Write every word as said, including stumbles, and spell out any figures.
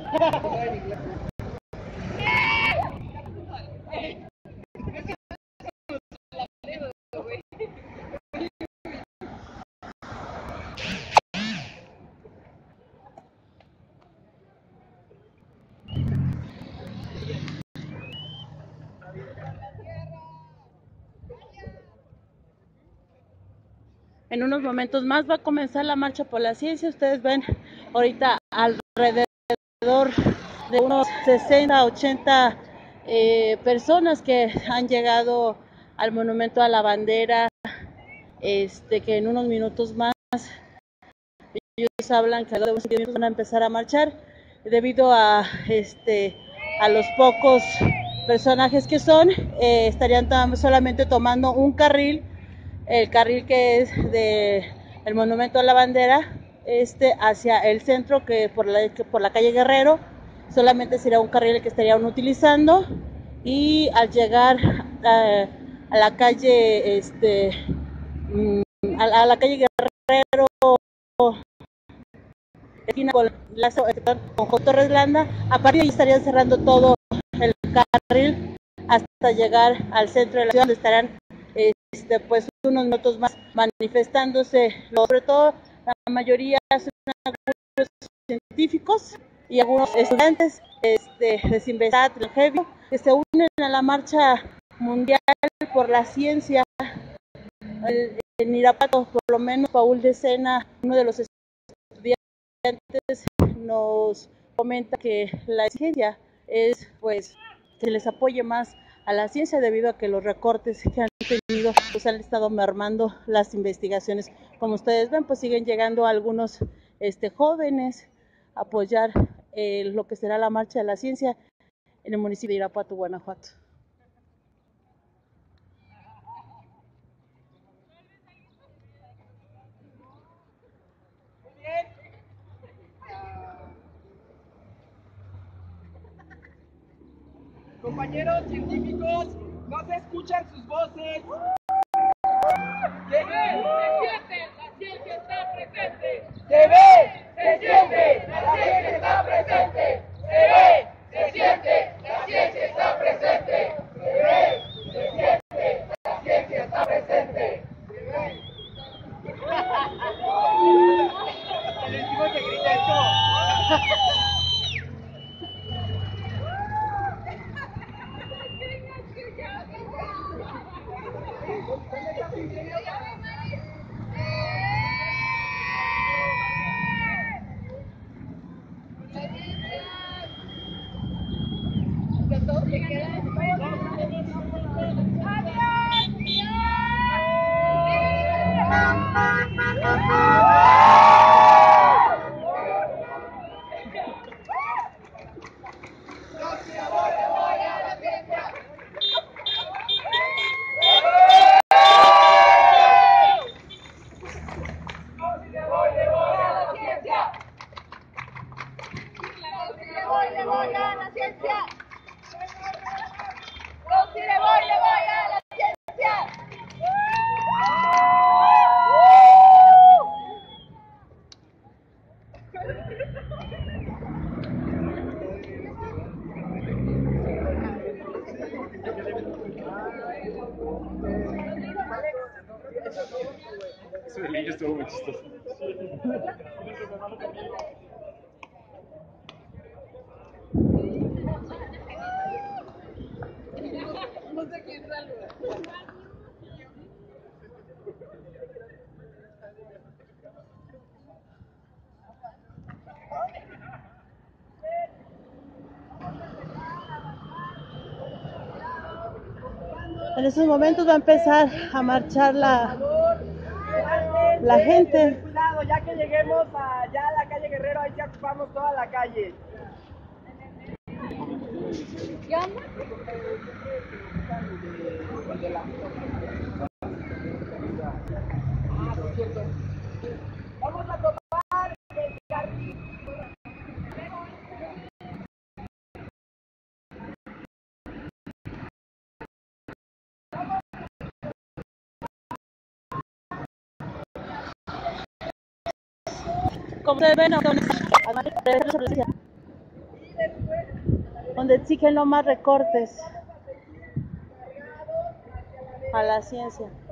En unos momentos más va a comenzar la marcha por la ciencia. Ustedes ven ahorita alrededor de unos sesenta, ochenta eh, personas que han llegado al monumento a la bandera, este, que en unos minutos más ellos hablan que a los minutos van a empezar a marchar debido a este a los pocos personajes que son. Eh, estarían solamente tomando un carril, el carril que es de el monumento a la bandera, este hacia el centro, que por la, que por la calle Guerrero solamente sería un carril que estarían utilizando, y al llegar a, a la calle este a, a la calle Guerrero, esquina con Lazo, con Torres Landa, a partir de ahí estarían cerrando todo el carril hasta llegar al centro de la ciudad, donde estarán este, pues unos minutos más manifestándose, sobre todo la mayoría son algunos científicos y algunos estudiantes este, de Sinvesat, que se unen a la marcha mundial por la ciencia. En Irapuato, por lo menos Paul de Sena, uno de los estudiantes, nos comenta que la exigencia es pues que se les apoye más a la ciencia, debido a que los recortes que han tenido pues han estado mermando las investigaciones. Como ustedes ven, pues siguen llegando algunos este, jóvenes a apoyar eh, lo que será la marcha de la ciencia en el municipio de Irapuato, Guanajuato. Compañeros científicos, no se escuchan sus voces. ¿Qué? Se siente, la ciencia está presente. Se ve, se siente, la ciencia está presente. Se ve, se siente, la ciencia está presente. Se ve, se siente, la ciencia está presente. Se ve. El último que grita esto. Eso del niño estuvo muy chistoso. No sé quién saluda. En estos momentos va a empezar a marchar la, la gente. Cuidado, ya que lleguemos allá a la calle Guerrero, ahí ya ocupamos toda la calle. ¿Qué onda? Ah, por cierto. Vamos a tomar el carril. Como ustedes ven, donde exigen no más recortes a la ciencia.